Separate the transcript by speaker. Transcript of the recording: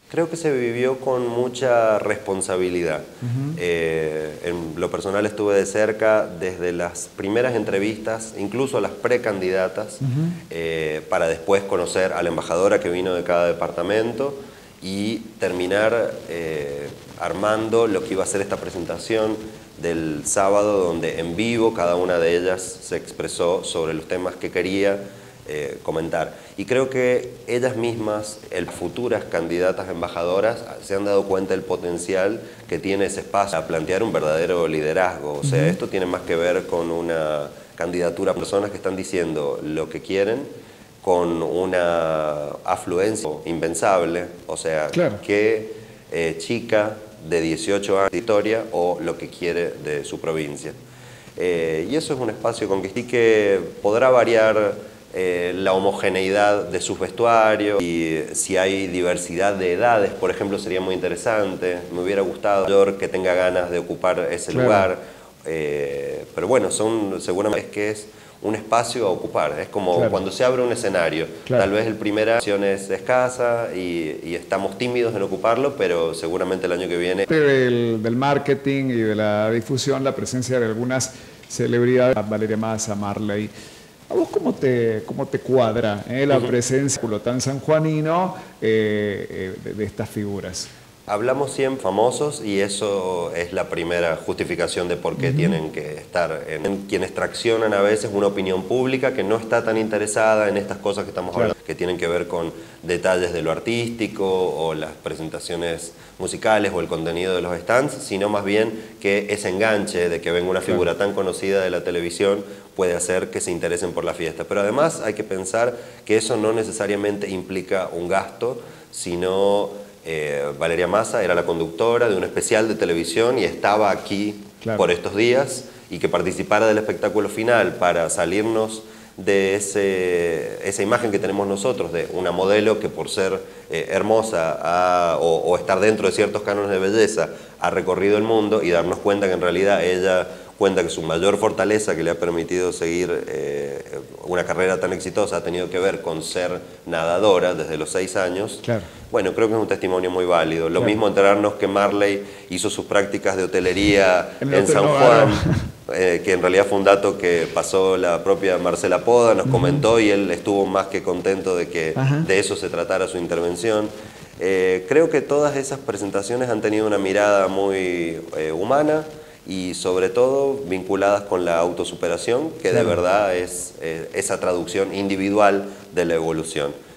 Speaker 1: Creo que se vivió con mucha responsabilidad. En lo personal estuve de cerca desde las primeras entrevistas, incluso las precandidatas, para después conocer a la embajadora que vino de cada departamento y terminar armando lo que iba a ser esta presentación del sábado, donde en vivo cada una de ellas se expresó sobre los temas que quería comentar. Y creo que ellas mismas, futuras candidatas a embajadoras, se han dado cuenta del potencial que tiene ese espacio a plantear un verdadero liderazgo. O sea, esto tiene más que ver con una candidatura a personas que están diciendo lo que quieren, con una afluencia impensable. O sea,
Speaker 2: Claro.
Speaker 1: qué chica de 18 años de historia o lo que quiere de su provincia. Y eso es un espacio con que podrá variar la homogeneidad de sus vestuarios, y si hay diversidad de edades, por ejemplo, sería muy interesante. Me hubiera gustado que tenga ganas de ocupar ese lugar, pero bueno, seguramente es que es un espacio a ocupar. Es como cuando se abre un escenario, tal vez el primera acción es escasa y estamos tímidos en ocuparlo, pero seguramente el año que viene...
Speaker 2: Del marketing y de la difusión, la presencia de algunas celebridades, Valeria Massa, Marley. ¿A vos cómo te cuadra la presencia tan sanjuanino de estas figuras?
Speaker 1: Hablamos siempre famosos y eso es la primera justificación de por qué tienen que estar. Quienes traccionan a veces una opinión pública que no está tan interesada en estas cosas que estamos hablando, que tienen que ver con detalles de lo artístico o las presentaciones musicales o el contenido de los stands, sino más bien que ese enganche de que venga una figura tan conocida de la televisión puede hacer que se interesen por la fiesta. Pero además hay que pensar que eso no necesariamente implica un gasto, sino... Valeria Massa era la conductora de un especial de televisión y estaba aquí por estos días, y que participara del espectáculo final para salirnos de esa imagen que tenemos nosotros de una modelo que por ser hermosa o estar dentro de ciertos cánones de belleza ha recorrido el mundo, y darnos cuenta que en realidad ella cuenta que su mayor fortaleza que le ha permitido seguir una carrera tan exitosa ha tenido que ver con ser nadadora desde los 6 años. Bueno, creo que es un testimonio muy válido. Lo mismo enterarnos que Marley hizo sus prácticas de hotelería en San Juan, que en realidad fue un dato que pasó la propia Marcela Poda, nos comentó, y él estuvo más que contento de que de eso se tratara su intervención. Creo que todas esas presentaciones han tenido una mirada muy humana, y sobre todo vinculadas con la autosuperación, que de verdad es esa traducción individual de la evolución.